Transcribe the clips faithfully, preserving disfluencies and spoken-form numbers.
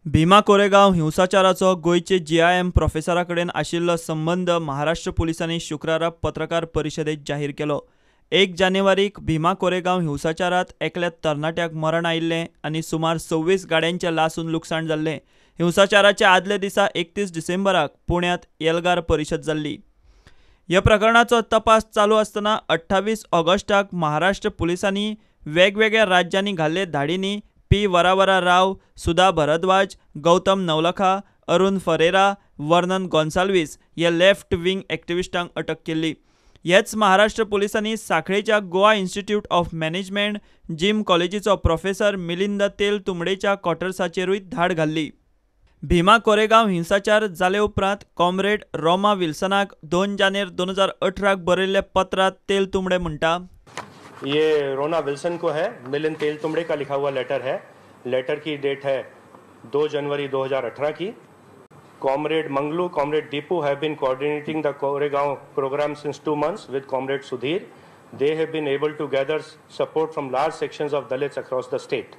भीमा कोरेगांव हिंसाचाराचो गोयचे G I M प्रोफेसरा कडेन आशिल्लो संबंद महाराष्ट्र पुलिसांनी शुक्रारा पत्रकार परिशदेंत जाहीर केलो। एक जानेवारीक भीमा कोरेगांव हिंसाचारांत एकल्या तरणाट्याक मरण आयिल्लें आनी सुमार सव्वीस गाड्यांचें लासून लुकसाण जाल्लें। हिंसाचाराच्या आदले दिसा एकतीस डिसेंबराक पुण्यांत एल्गार परिशद जाल्ली। ह्या प्रकरणाचो तपास चालू आसतना अठ्ठावीस ऑगस्टाक महाराष्ट्र पुलिसांनी वेगवेगळ्या राज्यांनी घाल्ले धाडींनी पी वरावरा राव, सुधा भरद्वाज, गौतम नवलखा, अरुण फरेरा, वर्नन गोन्साल्वीस ह्या लेफ्ट विंग एक्टिविस्टांक अटक केल्ली। हेच महाराष्ट्र पुलिसांनी सांखळेच्या Goa institute of management GIM कॉलेजीचो प्रोफेसर मिलिंद तेलतुंबडेच्या क्वॉर्टर्साचेरूय धाड घाल्ली। भीमा कोरेगांव हिंसाचार जाले उपरांत कॉम्रेड रोमा विल्सनाक दोन जानेर दोन हजार अठराक बरयल्ल्या पत्रांत तेलतुंबडे म्हणटा, ये रोना विल्सन को है, मिलिंद तेलतुंबड़े का लिखा हुआ लेटर है। लेटर की डेट है दो जनवरी दो हज़ार अठारह की। Comrade Mangalu, comrade Deepu have been coordinating the Koregaon programme since two months with comrade Sudhir. They have been able to gather support from large sections of Dalits across the state.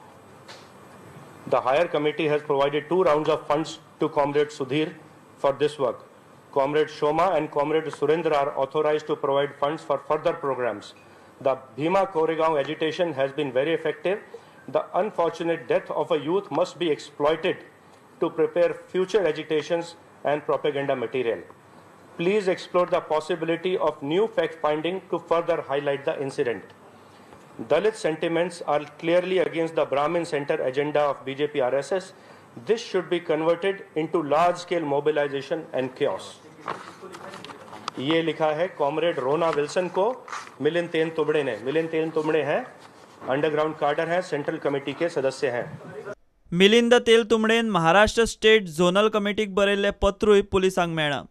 The higher committee has provided two rounds of funds to Comrade Sudhir for this work. Comrade Shoma and Comrade Surendra are authorized to provide funds for further programs. The Bhima Koregaon agitation has been very effective. The unfortunate death of a youth must be exploited to prepare future agitations and propaganda material. Please explore the possibility of new fact-finding to further highlight the incident. Dalit sentiments are clearly against the Brahmin Center agenda of B J P R S S. This should be converted into large-scale mobilization and chaos. ये लिखा है comrade रोना Wilson को मिलिंद तेलतुंबड़े ने। मिलिंद तेलतुंबड़े हैं underground कार्डर हैं, central committee के सदस्य हैं। मिलिंद तेलतुंबडेन महाराष्ट्र स्टेट झोनल कमिटीक बरयल्ले पत्रूय पुलिसांक मेळ्ळां।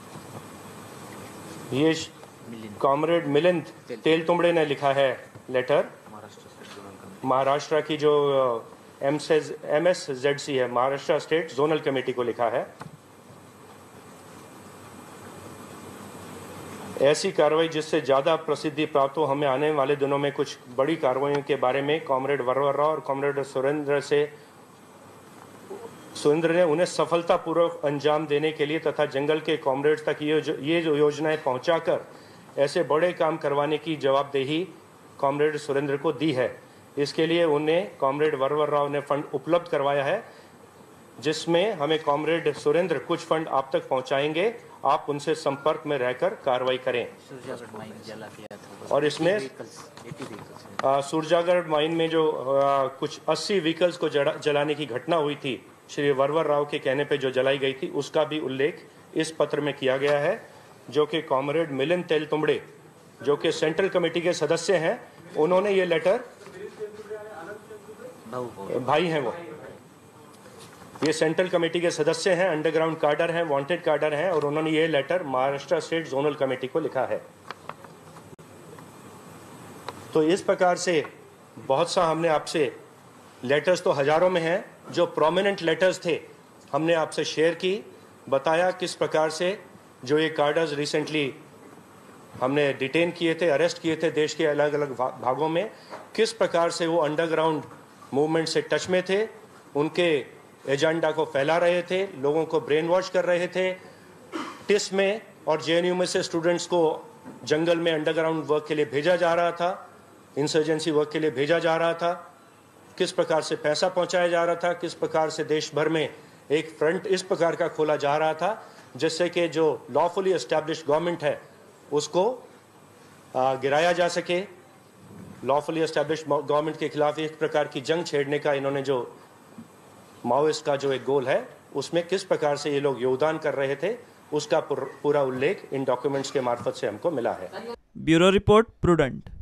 ये कॉमरेड मिलिंद तेलतुंबड़े ने लिखा है लेटर। महाराष्ट्र की जो M M S Z C है, महाराष्ट्र स्टेट जोनल कमेटी को लिखा है। ऐसी कार्रवाई जिससे ज़्यादा प्रसिद्धि प्राप्त हो, हमें आने वाले दिनों में कुछ बड़ी कार्रवाइयों के बारे में कॉमरेड वरवरा और कॉमरेड सुरेंद्र से सुरेंद्र ने उन्हें सफलतापूर्वक अंजाम देने के लिए तथा जंगल के कॉमरेड्स तक ये जो ये जो योजनाएं पहुंचाकर ऐसे बड़े काम करवाने की जवाबदेही कॉमरेड सुरेंद्र को दी है। इसके लिए उन्हें कॉमरेड वरवर राव ने फंड उपलब्ध करवाया है, जिसमें हमें कॉमरेड सुरेंद्र कुछ फंड आप तक पहुंचाएंगे। आप उनसे संपर्क में रहकर कार्रवाई करें। और इसमें सुरजागढ़ माइन में जो आ, कुछ अस्सी व्हीकल्स को जलाने की घटना हुई थी, श्री वरवर राव के कहने पे जो जलाई गई थी, उसका भी उल्लेख इस पत्र में किया गया है, जो कि कॉमरेड मिलिंद तेलतुंबड़े जो कि सेंट्रल कमेटी के सदस्य हैं, उन्होंने ये लेटर, भाई हैं वो, ये सेंट्रल कमेटी के सदस्य हैं, अंडरग्राउंड कार्डर हैं, वांटेड कार्डर हैं, और उन्होंने ये letter Maharashtra state zonal committee को लिखा है। तो इस प्रकार से बहुत सा हमने आपसे लेटर्स तो हजारों में हैं, जो प्रोमिनेंट लेटर्स थे हमने आपसे शेयर की, बताया किस प्रकार से जो ये कार्डर्स रिसेंटली हमने डिटेन किए थे, अरेस्ट किए थे देश के अलग अलग भागों में, किस प्रकार से वो अंडरग्राउंड मूवमेंट से टच में थे, उनके एजेंडा को फैला रहे थे, लोगों को ब्रेन वॉश कर रहे थे। टिस में और जे एन यू में से स्टूडेंट्स को जंगल में अंडरग्राउंड वर्क के लिए भेजा जा रहा था, इंसर्जेंसी वर्क के लिए भेजा जा रहा था, किस प्रकार से पैसा पहुंचाया जा रहा था, किस प्रकार से देश भर में एक फ्रंट इस प्रकार का खोला जा रहा था, जिससे कि जो लॉफुली एस्टैब्लिश्ड गवर्नमेंट है उसको गिराया जा सके। लॉफुली एस्टैब्लिश्ड गवर्नमेंट के खिलाफ एक प्रकार की जंग छेड़ने का इन्होंने जो माओइस्ट का जो एक गोल है, उसमें किस प्रकार से ये लोग योगदान कर रहे थे, उसका पूरा उल्लेख इन डॉक्यूमेंट्स के मार्फत से हमको मिला है। Bureau report, prudent.